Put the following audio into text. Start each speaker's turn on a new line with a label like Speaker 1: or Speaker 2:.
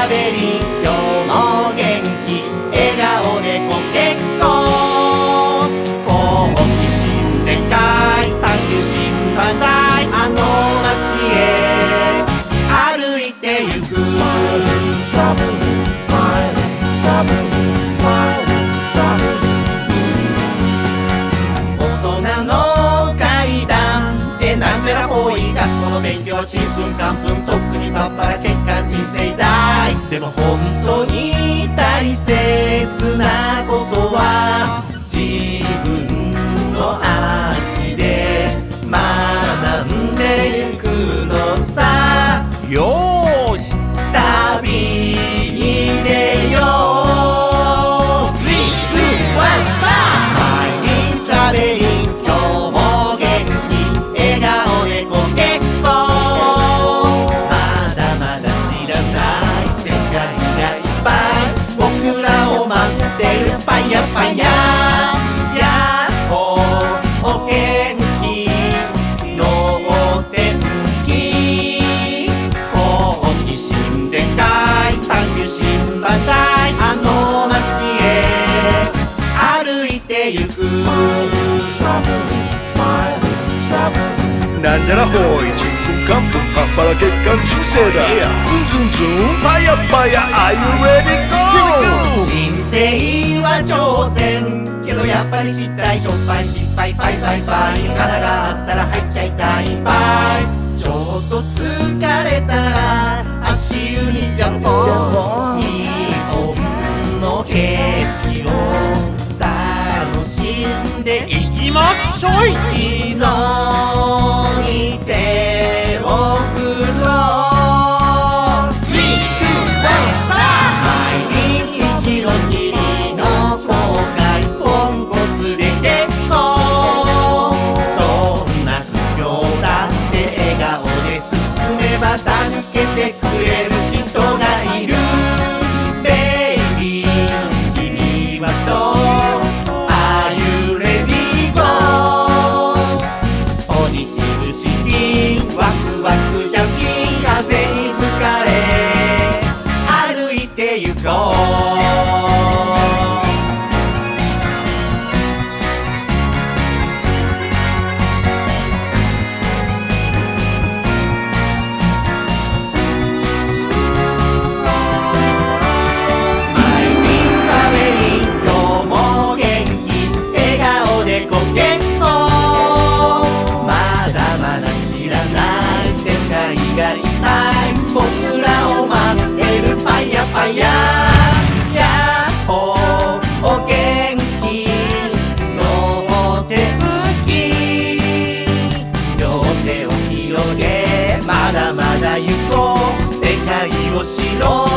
Speaker 1: ラベリン今日も元気笑顔でご結婚好奇心全開探求心万歳あの街へ歩いてゆく
Speaker 2: Smiling, traveling, smiling, traveling, smiling, traveling.
Speaker 1: 大人の階段ってなんじゃらほい学校の勉強はちんぷんかんぷんとっくにパッパラ結果人生大でも本当に大切なことは自分の足で学んでゆくのさよーし旅に出よう 3, 2, 1, スタートスマイリントラベリン今日も元気笑顔でご結婚まだまだ知らない世界がいっぱい僕らを待ってるパヤパヤやっほーお元気のお天気好奇心全開探求心万歳あの街へ歩いてゆく
Speaker 2: Smiling, traveling, smiling, traveling.
Speaker 3: なんじゃらほいちんぷんかんぷんパッパラ血管人生だズンズンズンパヤパヤ Are you ready go
Speaker 1: 人生は挑戦けどやっぱり失態しょっぱい失敗パイパイパイ柄があったら入っちゃいたいパイちょっと疲れたら足湯にジャンプ日本の景色を楽しんでいきましょい昨日に手を振ろう 3, 2, 1, スタート一度きりの後悔ポンコツで結婚どんな苦境だって笑顔で進めば助けてくれる人がいるベイビー君はどう Are you ready go ポジティブシティワクワクジャンキー風に吹かれ歩いてゆこう僕らを待ってるパヤパヤやっほーお元気のお天気両手を広げまだまだ行こう世界を知ろう